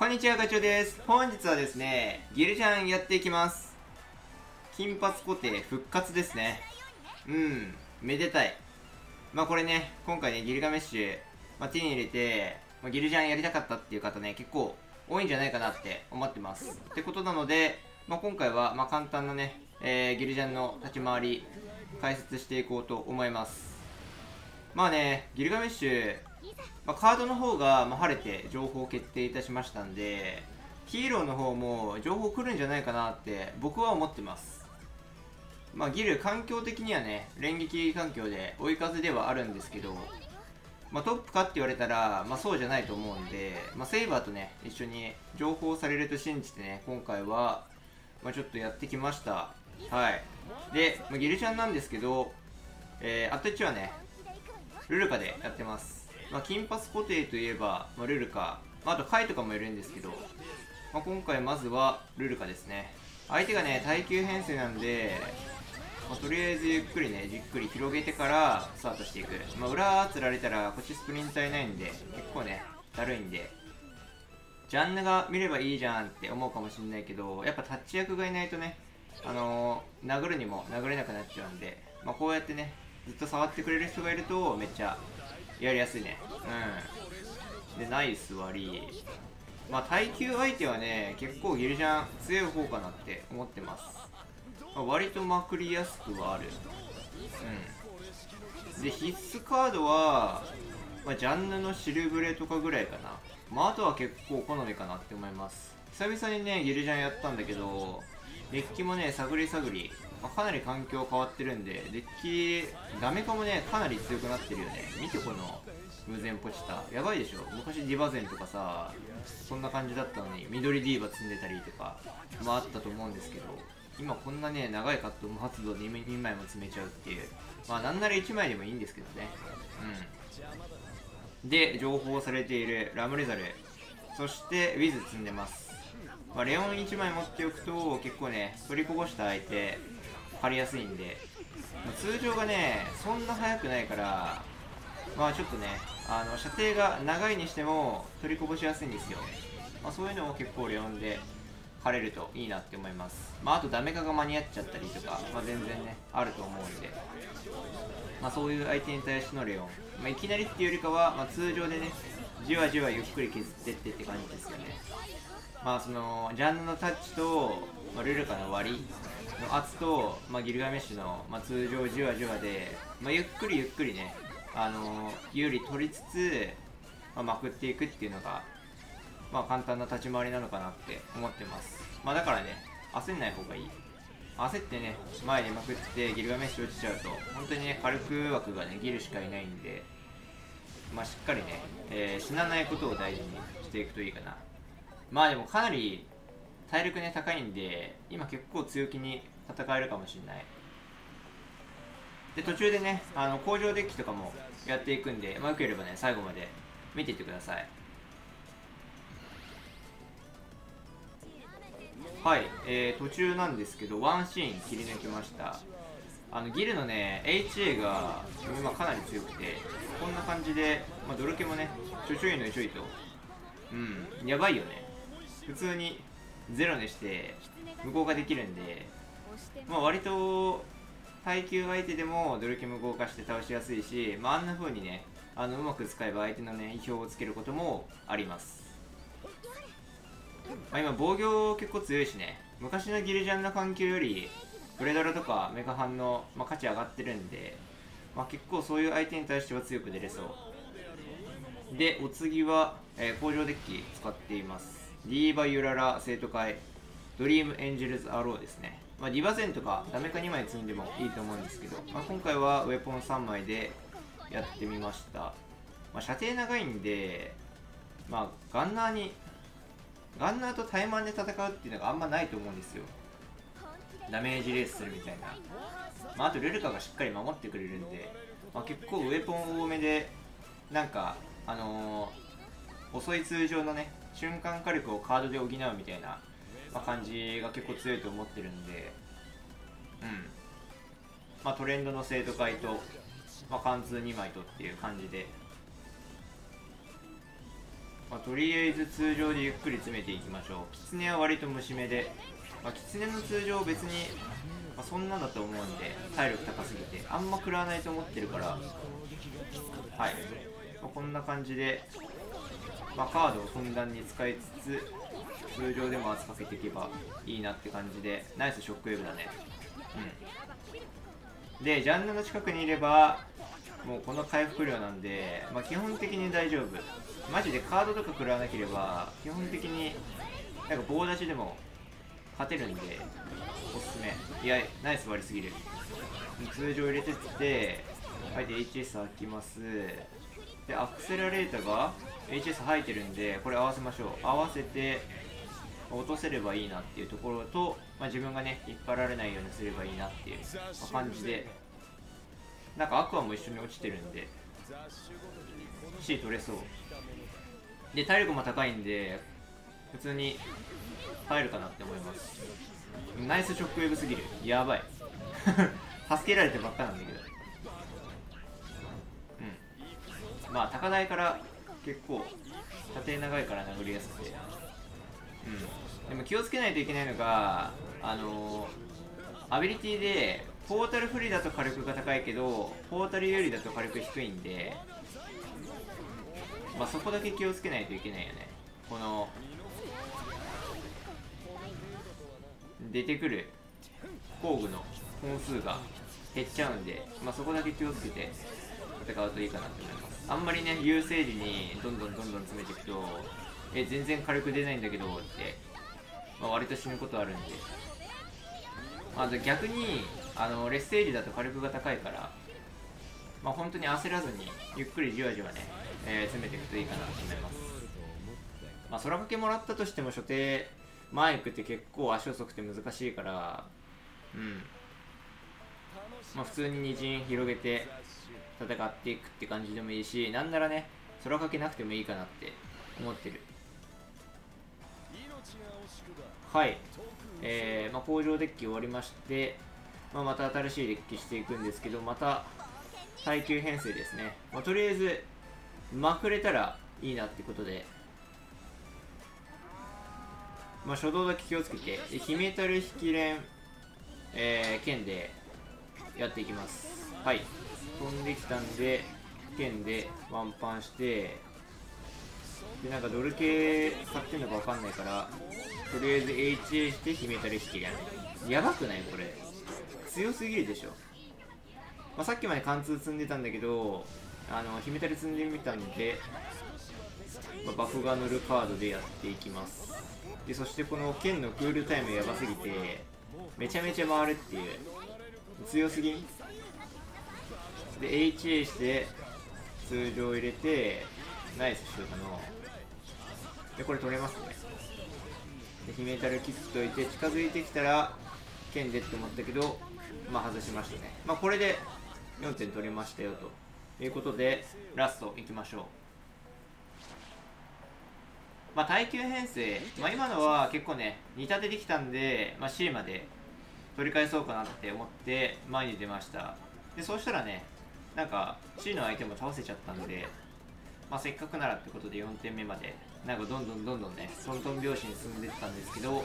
こんにちは、ガチョウです。本日はですね、ギルジャンやっていきます。金髪固定復活ですね。めでたい。これね、今回ね、ギルガメッシュ、手に入れて、ギルジャンやりたかったっていう方ね、結構多いんじゃないかなって思ってます。ってことなので、今回は簡単なね、ギルジャンの立ち回り、解説していこうと思います。ギルガメッシュ、カードの方が晴れて情報決定いたしましたんで、ヒーローの方も情報来るんじゃないかなって僕は思ってます。ギル環境的にはね、連撃環境で追い風ではあるんですけど、トップかって言われたら、そうじゃないと思うんで、セイバーとね、一緒に情報されると信じてね、今回は、ちょっとやってきました。はい。で、ギルちゃんなんですけど、あと1はね、ルルカでやってます。金髪固定といえば、ルルカ、あとカイとかもいるんですけど、今回まずはルルカですね。相手がね、耐久編成なんで、とりあえずゆっくりね、じっくり広げてからスタートしていく。裏つられたら、こっちスプリンターいないんで、結構ね、だるいんで、ジャンヌが見ればいいじゃんって思うかもしれないけど、やっぱタッチ役がいないとね、殴るにも殴れなくなっちゃうんで、こうやってね、ずっと触ってくれる人がいると、めっちゃやりやすいね。で、ナイス割り。耐久相手はね、結構ギルジャン強い方かなって思ってます。割とまくりやすくはある。で、必須カードは、ジャンヌのシルブレとかぐらいかな。あとは結構好みかなって思います。久々にね、ギルジャンやったんだけど、デッキもね、探り探り、かなり環境変わってるんで、デッキ、ダメかもね、かなり強くなってるよね。見てこの、偶然ポチタ。やばいでしょ。昔ディバゼンとかさ、そんな感じだったのに、緑ディーバ積んでたりとか、あったと思うんですけど、今こんなね、長いカット無発動で2枚も詰めちゃうっていう。なんなら1枚でもいいんですけどね。で、情報されているラムレザル、そしてウィズ積んでます。レオン1枚持っておくと、結構ね、取りこぼした相手、張りやすいんで、通常がね、そんな速くないから、ちょっとね、射程が長いにしても取りこぼしやすいんですよ。そういうのも結構レオンで張れるといいなって思います。あとダメ化が間に合っちゃったりとか、全然ね、あると思うんで、そういう相手に対してのレオン、いきなりっていうよりかは、通常でね、じわじわゆっくり削ってってって感じですよね。そのジャンヌのタッチと、ルルカの割りの圧と、ギルガメッシュの、通常じわじわで、ゆっくりゆっくりね、有利取りつつ、まくっていくっていうのが、簡単な立ち回りなのかなって思ってます。だからね、焦んない方がいい。焦ってね、前にまくってギルガメッシュ落ちちゃうと、本当にね、火力枠がね、ギルしかいないんで、しっかりね、死なないことを大事にしていくといいかな。でもかなり体力ね、高いんで、今結構強気に戦えるかもしれない。で、途中でね、工場デッキとかもやっていくんで、よければね、最後まで見ていってください。はい、途中なんですけど、ワンシーン切り抜きました。ギルのね、HA が今かなり強くて、こんな感じで、ドルケもね、ちょちょいのちょいと、やばいよね。普通にゼロにして無効化できるんで、割と耐久相手でもドルケ無効化して倒しやすいし、あんな風にね、うまく使えば相手のね、意表をつけることもあります。今防御結構強いしね、昔のギルジャンの環境よりブレドラとかメカハンの、価値上がってるんで、結構そういう相手に対しては強く出れそうで、お次は、工場デッキ使っています。ディーバユララ生徒会ドリームエンジェルズアローですね。ディバゼンとかダメか2枚積んでもいいと思うんですけど、今回はウェポン3枚でやってみました。射程長いんで、ガンナーとタイマンで戦うっていうのがあんまないと思うんですよ。ダメージレースするみたいな。あとルルカがしっかり守ってくれるんで、結構ウェポン多めで、なんか遅い通常のね、瞬間火力をカードで補うみたいな、感じが結構強いと思ってるんで、トレンドの生徒会と、貫通2枚とっていう感じでとりあえず通常でゆっくり詰めていきましょう。狐は割と虫目で、狐の通常別に、そんなだと思うんで、体力高すぎてあんま食らわないと思ってるから、はい、こんな感じで、カードをふんだんに使いつつ通常でも圧かけていけばいいなって感じで、ナイスショックウェーブだね。でジャンルの近くにいればもうこの回復量なんで、基本的に大丈夫。マジでカードとか食らわなければ基本的になんか棒立ちでも勝てるんでおすすめ。いやナイス割りすぎる。通常入れてって、はい、で HS 開きます。でアクセラレーターが HS 入ってるんで、これ合わせましょう。合わせて落とせればいいなっていうところと、自分がね引っ張られないようにすればいいなっていう、感じで、なんかアクアも一緒に落ちてるんで C 取れそうで、体力も高いんで普通に入るかなって思います。ナイスショックウェーブすぎる。やばい助けられてばっかなんだけど、高台から結構縦長いから殴りやすくて、でも気をつけないといけないのが、アビリティでポータル不利だと火力が高いけどポータル有利だと火力低いんで、そこだけ気をつけないといけないよね。この出てくる工具の本数が減っちゃうんで、そこだけ気をつけて戦うといいかなと思います。あんまりね優勢時にどんどん詰めていくと全然火力出ないんだけどって、割と死ぬことあるんで、逆に劣勢時だと火力が高いから、本当に焦らずにゆっくりじわじわね、詰めていくといいかなと思います。空掛けもらったとしても初手マイクって結構足遅くて難しいから、普通に二陣広げて戦っていくって感じでもいいし、なんならね空掛けなくてもいいかなって思ってる。はい、工場デッキ終わりまして、また新しいデッキしていくんですけど、また耐久編成ですね。とりあえずまくれたらいいなってことで、初動だけ気をつけて、ヒメタル引き連、剣でやっていきます。はい、飛んできたんで剣でワンパンして、でなんかドル系買ってんのかわかんないから、とりあえず HA してヒメタル引き連。やばくないこれ、強すぎるでしょ。さっきまで貫通積んでたんだけど、ヒメタル積んでみたんで、バフが乗るカードでやっていきます。でそしてこの剣のクールタイムやばすぎてめちゃめちゃ回るっていう、強すぎんで HA して通常入れてナイスシュートので、これ取れますね。でヒメタルキックといて近づいてきたら剣でって思ったけど、外しましたね。これで4点取れましたよということで、ラストいきましょう。耐久編成、今のは結構ね2立てできたんで、C まで取り返そうかなって思って前に出ました。でそうしたらね、なんか C の相手も倒せちゃったんで、せっかくならってことで4点目までなんかどんどんねトントン拍子に進んでったんですけど、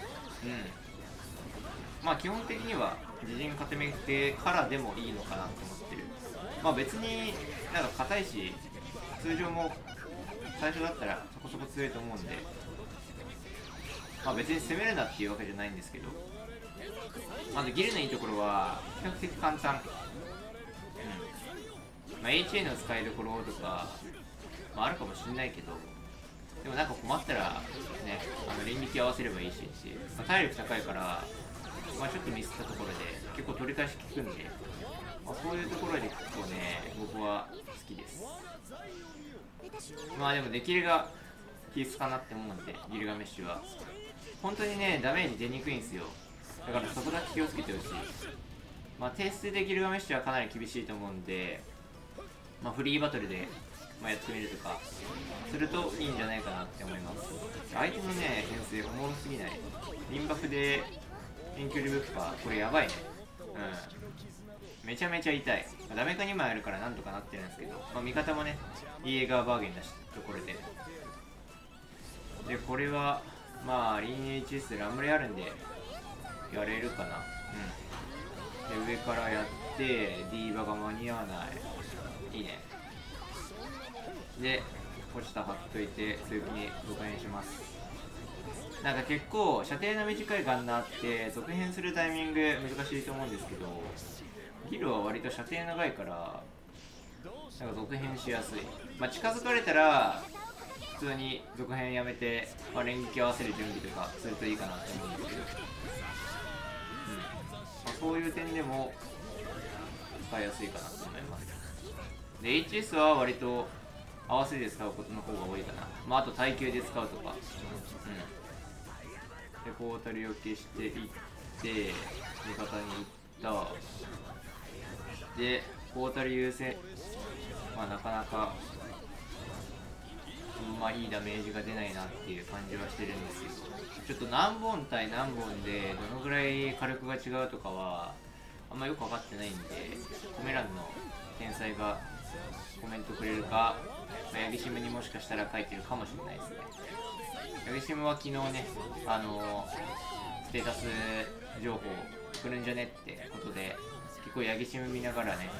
基本的には自陣固めてからでもいいのかなと思ってる。別になんか硬いし通常も最初だったらそこそこ強いと思うんで、別に攻めるなっていうわけじゃないんですけど、ギルのいいところは比較的簡単。HA の使いどころとか、あるかもしれないけど、でもなんか困ったらね連撃合わせればいいしっていう、体力高いから、ちょっとミスったところで結構取り返し効くんで、そういうところで結構ね僕は好きです。でもできるが必須かなって思うんで、ギルガメッシュは本当にねダメージ出にくいんですよ。だからそこだけ気をつけてほしい。低数でギルガメッシュはかなり厳しいと思うんで、フリーバトルで、やってみるとかするといいんじゃないかなって思います。相手のね編成おもろすぎない。輪爆で遠距離ブッパー、これやばいね。めちゃめちゃ痛い。ダメか2枚あるからなんとかなってるんですけど、味方もねイエーガーバーゲンだしところででこれはまあリーニ HS でラムレあるんでやれるかな。うんで上からやってディーバが間に合わない。いいね。で落ちた貼っといて強気に続編します。なんか結構射程の短いガンナーって続編するタイミング難しいと思うんですけど、ギルは割と射程長いからなんか続編しやすい。まあ近づかれたら普通に続編やめて、まあ、連撃合わせる準備とかするといいかなって思うんですけど、まあ、そういう点でも使いやすいかなと思います。で HS は割と合わせで使うことの方が多いかな。まああと耐久で使うとか。でこうたりを消していって味方に行った。でこうたり優先、まあなかなかまあいいダメージが出ないなっていう感じはしてるんですけど、ちょっと何本対何本でどのぐらい火力が違うとかはあんまよく分かってないんで、コメ欄の天才がコメントくれるか、ヤギシムにもしかしたら書いてるかもしれないですね。ヤギシムは昨日ね、ステータス情報来るんじゃねってことで、結構ヤギシム見ながらね、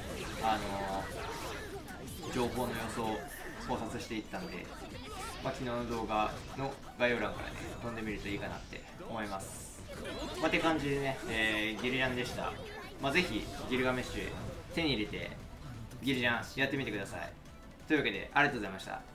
情報の予想を考察していったんで、まあ、昨日の動画の概要欄からね、飛んでみるといいかなって思います。まあ、って感じでね、ギルジャンでした。まあ、ぜひギルガメッシュ手に入れてギルジャンやってみてください。というわけでありがとうございました。